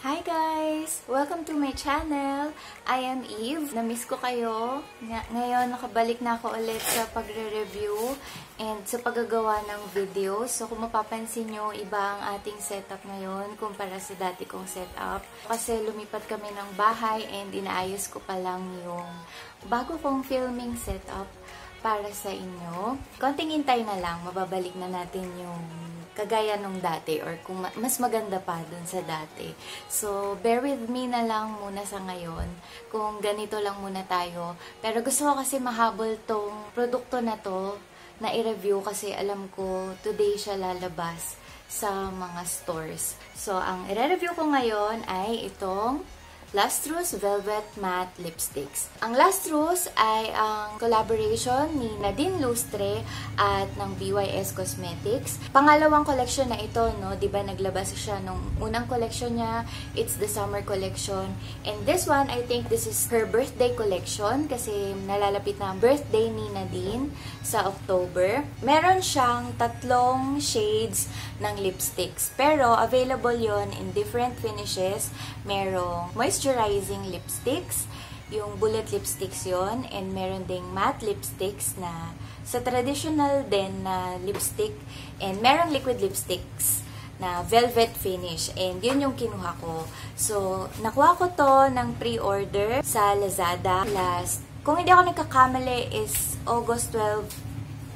Hi guys! Welcome to my channel. I am Eve. Na-miss ko kayo. Ngayon, nakabalik na ako ulit sa pagre-review and sa paggagawa ng video. So, kung mapapansin nyo, iba ang ating setup ngayon kumpara sa dati kong setup. Kasi lumipat kami ng bahay and inaayos ko pa lang yung bago kong filming setup para sa inyo. Konting hintay na lang, mababalik na natin yung kagaya nung dati or kung mas maganda pa dun sa dati. So, bear with me na lang muna sa ngayon kung ganito lang muna tayo. Pero gusto ko kasi mahabol tong produkto na to na i-review kasi alam ko today siya lalabas sa mga stores. So, ang i-review ko ngayon ay itong Lustrous Velvet Matte Lipsticks. Ang Lustrous ay ang collaboration ni Nadine Lustre at ng BYS Cosmetics. Pangalawang collection na ito, no? Diba naglabas siya nung unang collection niya, it's the summer collection. And this one, I think this is her birthday collection kasi nalalapit na ang birthday ni Nadine sa October. Meron siyang 3 shades ng lipsticks. Pero available yon in different finishes. Merong moisturizing lipsticks, yung bullet lipsticks yon, and meron ding matte lipsticks na sa traditional din na lipstick, and merong liquid lipsticks na velvet finish, and yun yung kinuha ko. So, nakuha ko to ng pre-order sa Lazada last, kung hindi ako nagkakamali, is August 12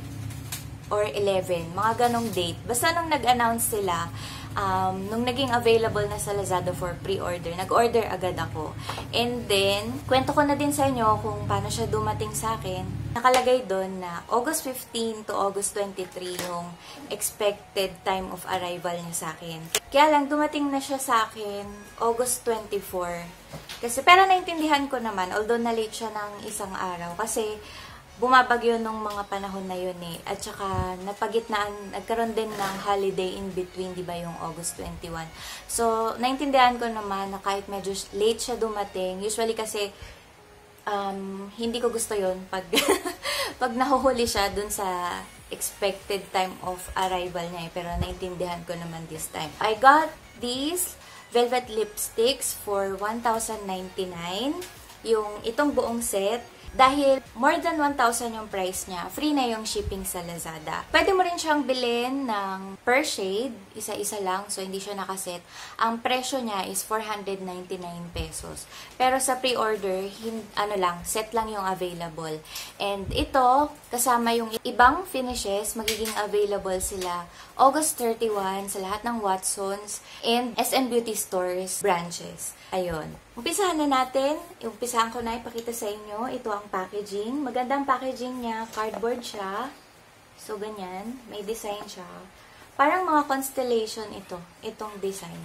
or 11, mga ganong date. Basta nung nag-announce sila, nung naging available na sa Lazada for pre-order, nag-order agad ako. And then, kwento ko na din sa inyo kung paano siya dumating sa akin. Nakalagay doon na August 15 to August 23 yung expected time of arrival niya sa akin. Kaya lang, dumating na siya sa akin August 24. Kasi, pero naintindihan ko naman, although na-late siya ng isang araw. Kasi, bumabagyo nung mga panahon na yun eh. At saka, napagitnaan, nagkaroon din ng holiday in between, di ba, yung August 21. So, naintindihan ko naman na kahit medyo late siya dumating, usually kasi, hindi ko gusto yun pag, pag nahuhuli siya dun sa expected time of arrival niya eh. Pero naintindihan ko naman this time. I got these velvet lipsticks for 1,099. Yung itong buong set. Dahil more than 1,000 yung price niya, free na yung shipping sa Lazada. Pwede mo rin siyang bilhin ng per shade, isa-isa lang, so hindi siya nakaset. Ang presyo niya is 499 pesos. Pero sa pre-order, set lang yung available. And ito, kasama yung ibang finishes, magiging available sila August 31 sa lahat ng Watsons and SM Beauty Stores branches. Ayun. Umpisahan na natin. Umpisahan ko na ipakita sa inyo. Ito ang packaging. Magandang packaging niya. Cardboard siya. So, ganyan. May design siya. Parang mga constellation ito. Itong design.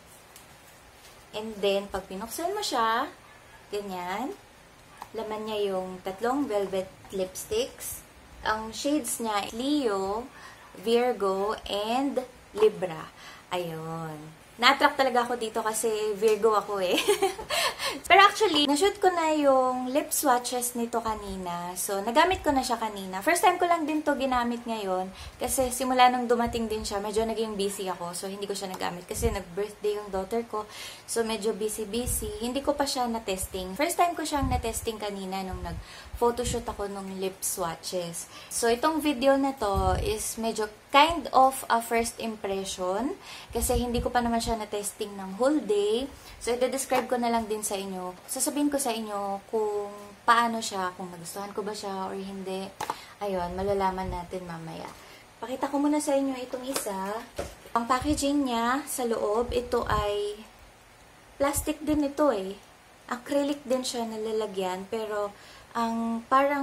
And then, pag pinuksan mo siya, ganyan. Laman niya yung 3 velvet lipsticks. Ang shades niya, Leo, Virgo, and Libra. Ayun. Na-attract talaga ako dito kasi Virgo ako eh. Pero actually, na-shoot ko na yung lip swatches nito kanina. So, nagamit ko na siya kanina. First time ko lang din to ginamit ngayon. Kasi simula nung dumating din siya, medyo naging busy ako. So, hindi ko siya nagamit. Kasi nag-birthday yung daughter ko. So, medyo busy-busy. Hindi ko pa siya na-testing. First time ko siyang na-testing kanina nung nag-photoshoot ako ng lip swatches. So, itong video na to is medyo kind of a first impression. Kasi hindi ko pa naman siya na-testing ng whole day. So, i-describe ko na lang din sa inyo. Sasabihin ko sa inyo kung paano siya, kung nagustuhan ko ba siya or hindi. Ayun, malalaman natin mamaya. Pakita ko muna sa inyo itong isa. Ang packaging niya sa loob, ito ay plastic din ito eh. Acrylic din siya na lalagyan. Pero, ang parang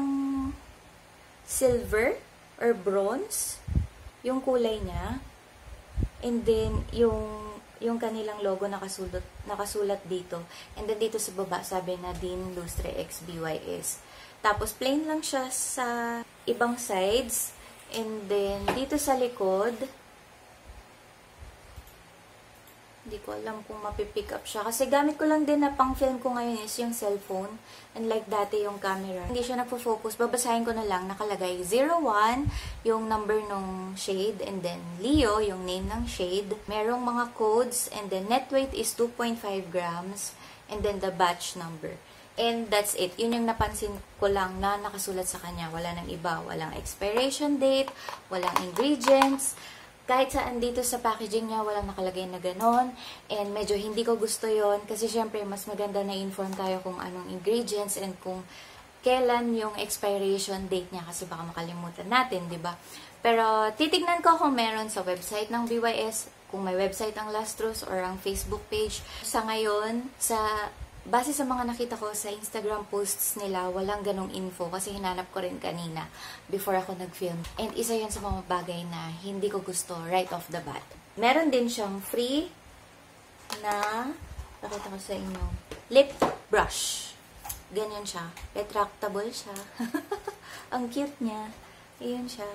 silver or bronze yung kulay niya. And then, yung kanilang logo nakasulat dito. And then, dito sa baba, sabi na Nadine Lustre X BYS. Tapos, plain lang siya sa ibang sides. And then, dito sa likod, Hindi ko alam kung mapipick up siya. Kasi gamit ko lang din na pang film ko ngayon is yung cellphone. Unlike dati yung camera. Hindi siya nagpo-focus. Babasahin ko na lang. Nakalagay 01, yung number ng shade. And then Leo, yung name ng shade. Merong mga codes. And then net weight is 2.5 grams. And then the batch number. And that's it. Yun yung napansin ko lang na nakasulat sa kanya. Wala nang iba. Walang expiration date. Walang ingredients. Kahit saan dito sa packaging niya, walang nakalagay na ganon. And medyo hindi ko gusto yon kasi syempre mas maganda na inform tayo kung anong ingredients and kung kailan yung expiration date niya kasi baka makalimutan natin, di ba? Pero titignan ko kung meron sa website ng BYS, kung may website ang Lustros or ang Facebook page. Sa ngayon, base sa mga nakita ko sa Instagram posts nila, walang ganong info kasi hinanap ko rin kanina before ako nag-film. And isa yan sa mga bagay na hindi ko gusto right off the bat. Meron din siyang free na, pakita ko sa inyo, lip brush. Ganyan siya. Retractable siya. Ang cute niya. Ayan siya.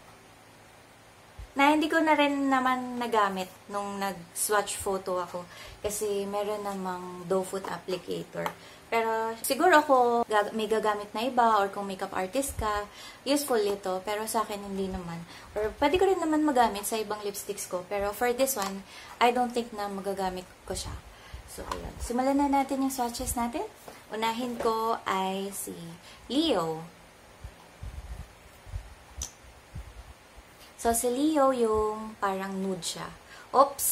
Na hindi ko na rin naman nagamit nung nag-swatch photo ako. Kasi meron namang doe foot applicator. Pero siguro ako may gagamit na iba or kung makeup artist ka, useful ito. Pero sa akin hindi naman. Or pwede ko rin naman magamit sa ibang lipsticks ko. Pero for this one, I don't think na magagamit ko siya. So, ayan. Simulan na natin yung swatches natin. Unahin ko ay si Leo. So, si Leo yung parang nude siya. Oops!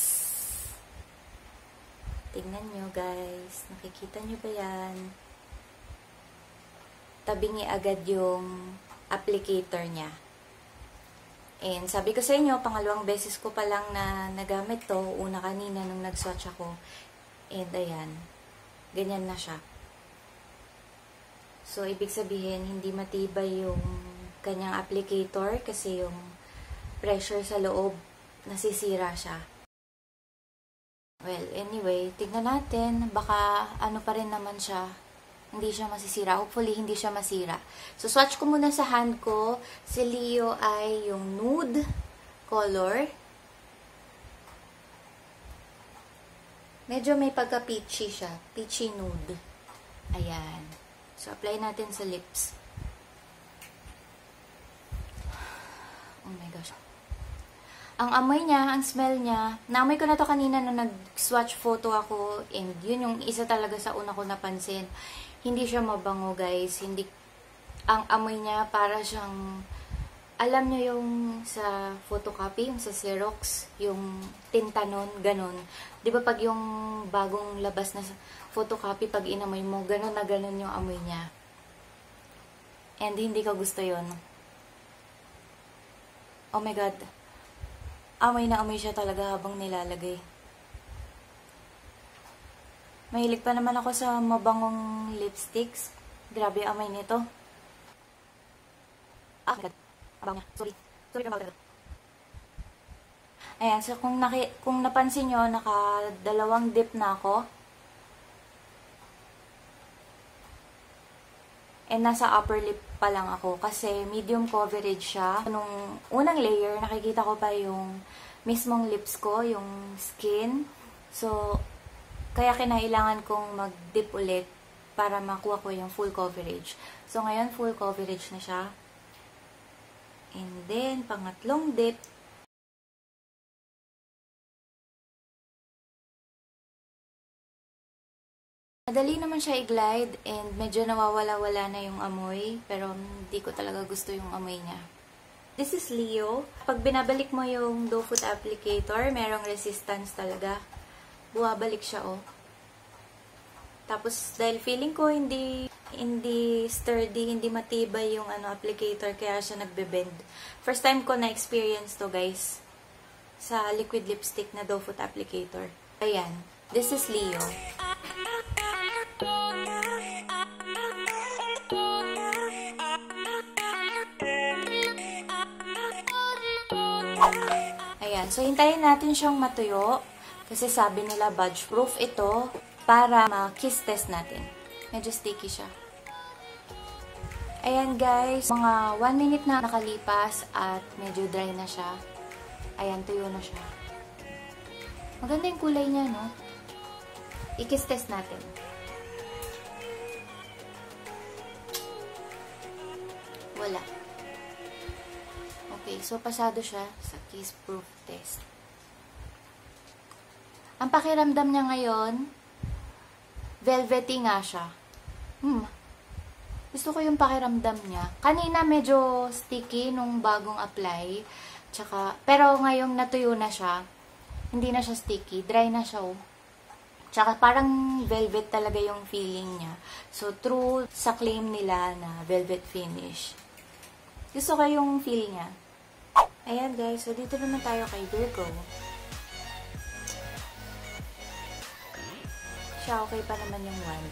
Tingnan nyo, guys. Nakikita nyo ba yan? Tabingi agad yung applicator niya. And sabi ko sa inyo, pangalawang beses ko pa lang na nagamit to. Una kanina nung nag-swatch ako. And ayan. Ganyan na siya. So, ibig sabihin, hindi matibay yung kanyang applicator kasi yung pressure sa loob, nasisira siya. Well, anyway, tignan natin. Baka ano pa rin naman siya. Hindi siya masisira. Hopefully, hindi siya masira. So, swatch ko muna sa hand ko. Si Leo ay yung nude color. Medyo may pagka-peachy siya. Peachy nude. Ayan. So, apply natin sa lips. Oh my gosh. Ang amoy niya, ang smell niya, naamoy ko na to kanina nung nag-swatch photo ako, and yun yung isa talaga sa una ko napansin. Hindi siya mabango, guys. Hindi, ang amoy niya para siyang, alam niyo yung sa photocopy, yung sa Xerox, yung tinta nun, ganun. Di ba pag yung bagong labas na photocopy, pag inamoy mo, ganun na ganun yung amoy niya. And hindi ko gusto yun. Oh my God. Amoy na amoy siya talaga habang nilalagay. Mahilig pa naman ako sa mabangong lipsticks. Grabe yung amoy nito. Ah, my God. Abang niya. Sorry. Sorry for mga. Ayan, so kung napansin nyo, naka-dalawang dip na ako. And nasa upper lip pa lang ako kasi medium coverage siya. Nung unang layer, nakikita ko pa yung mismong lips ko, yung skin. So, kaya kinailangan kong mag-dip ulit para makuha ko yung full coverage. So, ngayon full coverage na siya. And then, pangatlong dip. Madali naman siya i-glide and medyo nawawala-wala na yung amoy, pero hindi ko talaga gusto yung amoy niya. This is Leo. Pag binabalik mo yung doe foot applicator, merong resistance talaga. Buwabalik siya, oh. Tapos, dahil feeling ko hindi sturdy, hindi matibay yung applicator, kaya siya nagbe-bend. First time ko na-experience to, guys, sa liquid lipstick na doe foot applicator. Ayan. This is Leo. Ayan. So, hintayin natin siyang matuyo. Kasi sabi nila, budge proof ito para ma-kiss test natin. Medyo sticky siya. Ayan, guys. Mga 1 minute na nakalipas at medyo dry na siya. Ayan, tuyo na siya. Maganda yung kulay niya, no? I-kiss test natin. Wala. Okay, so pasado siya sa kiss proof test. Ang pakiramdam niya ngayon, velvety nga siya. Gusto ko yung pakiramdam niya. Kanina medyo sticky nung bagong apply. Tsaka, pero ngayong natuyo na siya, hindi na siya sticky. Dry na siya, oh. Tsaka parang velvet talaga yung feeling niya. So, true sa claim nila na velvet finish. Gusto ko yung feel niya. Ayan guys, so dito naman tayo kay Virgo. Siya okay pa naman yung wand.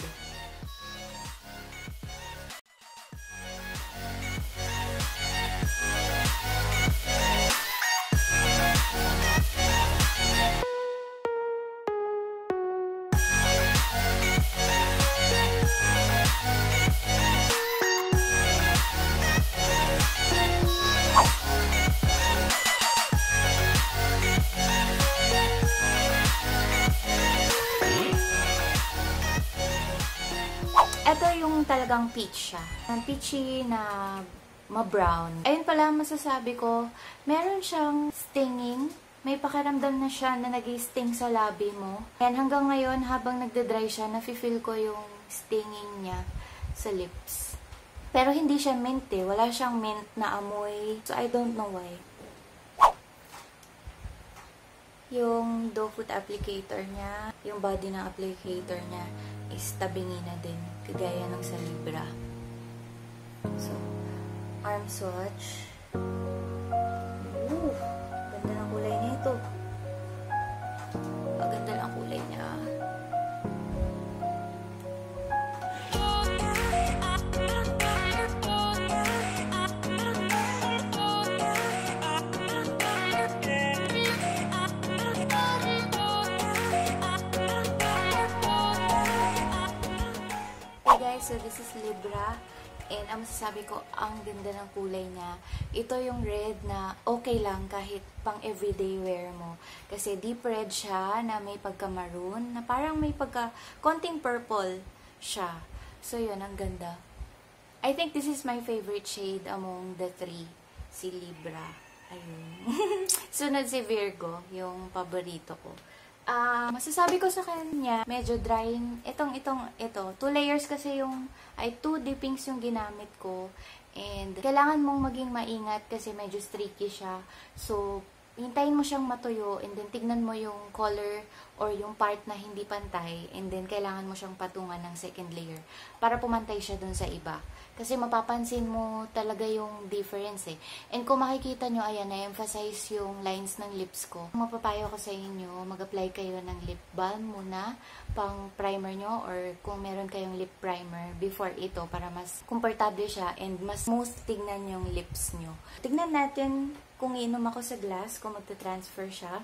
Ito yung talagang peach siya. Ang peachy na ma-brown. Ayun pala masasabi ko, meron siyang stinging. May pakiramdam na siya na nag-sting sa labi mo. And hanggang ngayon, habang nagda-dry siya, nafe-feel ko yung stinging niya sa lips. Pero hindi siya mint eh. Wala siyang mint na amoy. So, I don't know why. Yung doe foot applicator niya, yung body ng applicator niya is tabingi na din, kagaya ng sa Libra. So, arm swatch. Ooh, ganda ng kulay niya ito. Ganda ng kulay niya. So, this is Libra. And ang masasabi ko, ang ganda ng kulay niya. Ito yung red na okay lang kahit pang everyday wear mo. Kasi deep red siya na may pagka-maroon, na parang may konting purple siya. So, yun, ang ganda. I think this is my favorite shade among the three. Si Libra. Ayun. Sunod si Virgo, yung paborito ko. Masasabi ko sa kanya, medyo dry. Ito. 2 layers kasi yung, 2 dippings yung ginamit ko. And, kailangan mong maging maingat kasi medyo streaky siya. So, hintayin mo siyang matuyo and then tignan mo yung color or yung part na hindi pantay. And then, kailangan mo siyang patungan ng second layer para pumantay siya dun sa iba. Kasi mapapansin mo talaga yung difference eh. And kung makikita nyo, ayan, na-emphasize yung lines ng lips ko. Mapapayo ko sa inyo, mag-apply kayo ng lip balm muna, pang primer nyo, or kung meron kayong lip primer before ito, para mas komportable siya and mas smooth tignan yung lips nyo. Tignan natin kung iinom ako sa glass, kung magta-transfer siya.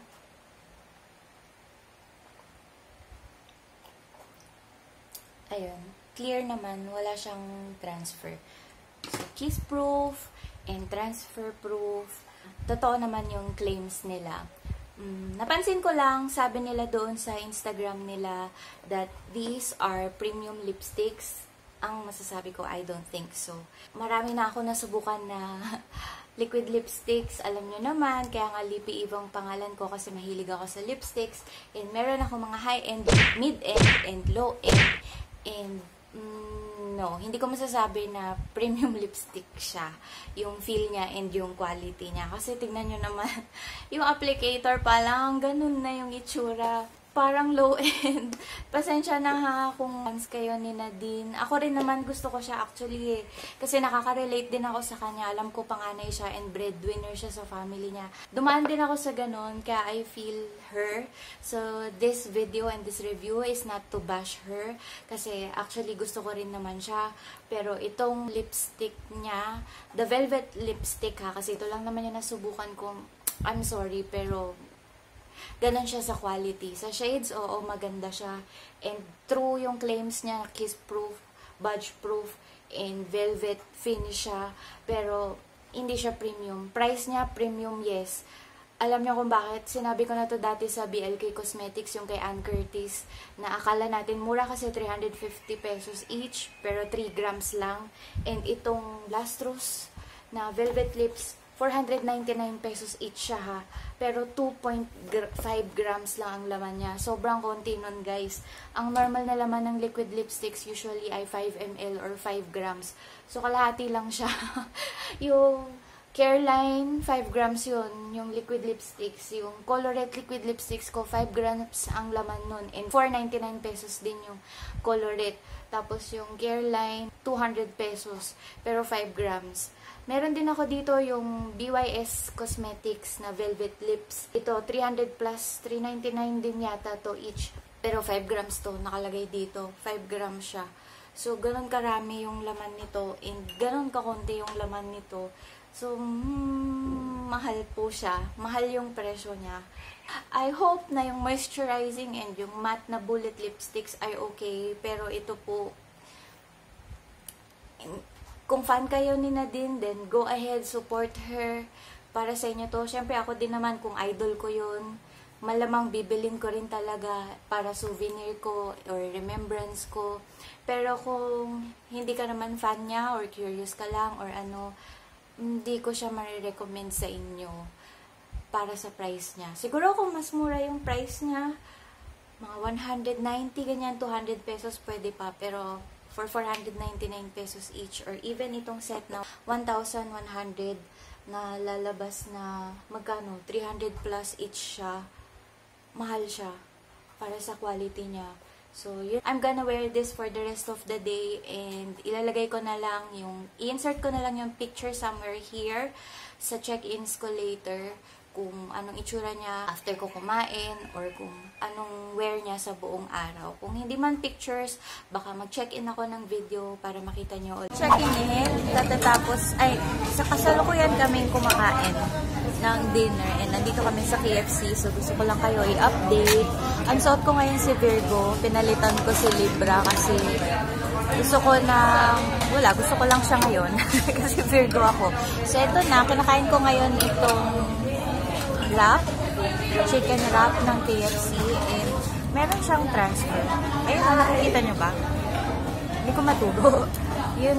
Ayun. Clear naman, wala siyang transfer. So, kiss-proof and transfer-proof. Totoo naman yung claims nila. Napansin ko lang, sabi nila doon sa Instagram nila that these are premium lipsticks. Ang masasabi ko, I don't think so. Marami na ako nasubukan na liquid lipsticks. Alam nyo naman, kaya nga Lippy Eve ang pangalan ko kasi mahilig ako sa lipsticks. And meron ako mga high-end, mid-end, and low-end. And no, hindi ko masasabi na premium lipstick siya. Yung feel niya and yung quality niya. Kasi tignan nyo naman, yung applicator pa lang, ganun na yung itsura. Parang low-end. Pasensya na ha kung fans kayo ni Nadine. Ako rin naman gusto ko siya actually eh. Kasi nakaka-relate din ako sa kanya. Alam ko panganay siya and breadwinner siya sa family niya. Dumaan din ako sa ganun, kaya I feel her. So, this video and this review is not to bash her. Kasi actually gusto ko rin naman siya. Pero itong lipstick niya, the velvet lipstick ha, kasi ito lang naman yung nasubukan ko. I'm sorry, pero ganon siya sa quality. Sa shades, oo, maganda siya. And true yung claims niya, kiss-proof, budge-proof, and velvet finish siya. Pero, hindi siya premium. Price niya, premium, yes. Alam niyo kung bakit? Sinabi ko na to dati sa BLK Cosmetics, yung kay Ann Curtis, na akala natin mura kasi 350 pesos each, pero 3 grams lang. And itong Lastros na Velvet Lips, 499 pesos each siya ha. Pero 2.5 grams lang ang laman niya. Sobrang konti nun guys. Ang normal na laman ng liquid lipsticks usually ay 5 ml or 5 grams. So kalahati lang siya. Yung Careline, 5 grams yun, yung liquid lipsticks. Yung Colorette liquid lipsticks ko, 5 grams ang laman nun. And 499 pesos din yung Colorette. Tapos yung Careline, 200 pesos. Pero 5 grams. Meron din ako dito yung BYS Cosmetics na Velvet Lips. Ito, 300 plus, 399 din yata to each. Pero 5 grams to, nakalagay dito. 5 grams siya. So, ganun karami yung laman nito. And ganun kakunti yung laman nito. So, mahal po siya. Mahal yung presyo niya. I hope na yung moisturizing and yung matte na bullet lipsticks ay okay. Pero ito po, kung fan kayo ni Nadine, then go ahead, support her. Para sa inyo to. Siyempre, ako din naman, kung idol ko yun, malamang bibilin ko rin talaga para souvenir ko or remembrance ko. Pero kung hindi ka naman fan niya or curious ka lang or ano, hindi ko siya marirecommend sa inyo para sa price niya. Siguro kung mas mura yung price niya, mga 190, ganyan, 200 pesos pwede pa. Pero for 499 pesos each or even itong set na 1,100 na lalabas na magkano, 300 plus each siya, mahal siya para sa quality niya. So, yun. I'm gonna wear this for the rest of the day and ilalagay ko na lang yung, i-insert ko na lang yung picture somewhere here sa check-ins ko later kung anong itsura niya after ko kumain or kung anong wear niya sa buong araw. Kung hindi man pictures, baka mag-check-in ako ng video para makita niyo ulit. Check-in katatapos, ay, sa kasalukuyan kaming kumakain ng dinner and nandito kami sa KFC, so gusto ko lang kayo i-update. Ang suot ko ngayon si Virgo, pinalitan ko si Libra kasi gusto ko lang siya ngayon kasi Virgo ako. So ito na, kinakain ko ngayon itong wrap, chicken wrap ng KFC and meron siyang transfer. Ayun, nakikita nyo ba? Hindi ko maturo. Yun.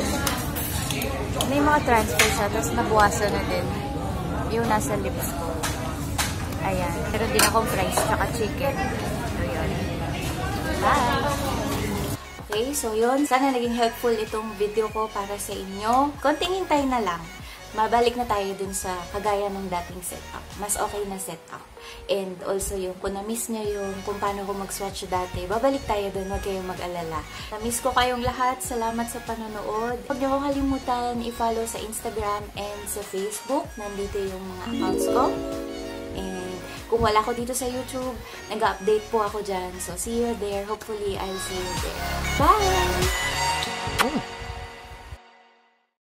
May mga transfer siya, tapos nabuwasan na din yung nasa lips ko. Ayan. Pero din akong fries, tsaka chicken. So, yun. Bye! Okay, so yun. Sana naging helpful itong video ko para sa inyo. Konting hintay na lang. Mabalik na tayo dun sa kagaya ng dating setup. Mas okay na setup. And also yung kung na-miss nyo yung kung paano ko mag-swatch dati, babalik tayo dun, huwag kayong mag-alala. Na-miss ko kayong lahat. Salamat sa panonood. Huwag nyo kong kalimutan i-follow sa Instagram and sa Facebook. Nandito yung mga accounts ko. And kung wala ko dito sa YouTube, nag-update po ako dyan. So see you there. Hopefully, I'll see you there. Bye!